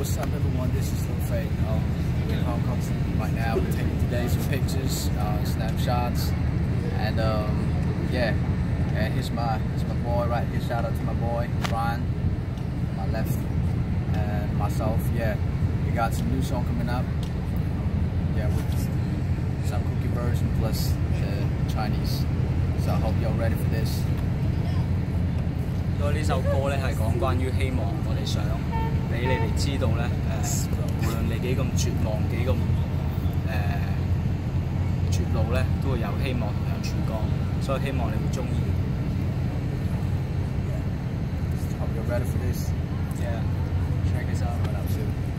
what's up everyone, this is Lil Fate. We're in Hong Kong right now. We're taking today some pictures, snapshots, and yeah. And here's my boy right here. Shout out to my boy Brian, my left, and myself. Yeah, we got some new song coming up. Yeah, with some cookie version plus the Chinese. So I hope you're ready for this. 所以呢首歌咧係講關於希望，我哋想俾你哋知道咧，無論你幾咁絕望，幾咁絕路咧，都會有希望同有曙光，所以希望你會中意。 Hope you're ready for this. Yeah, check us out right up soon.